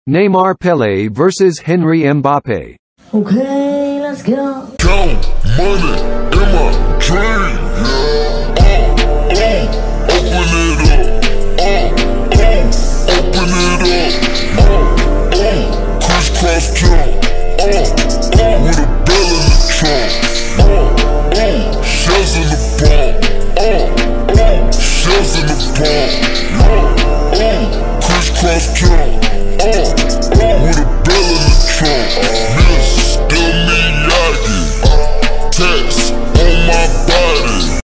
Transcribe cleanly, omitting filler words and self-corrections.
Neymar-Pele vs Henry Mbappe. Okay, let's go. Count money in my dream. Yeah.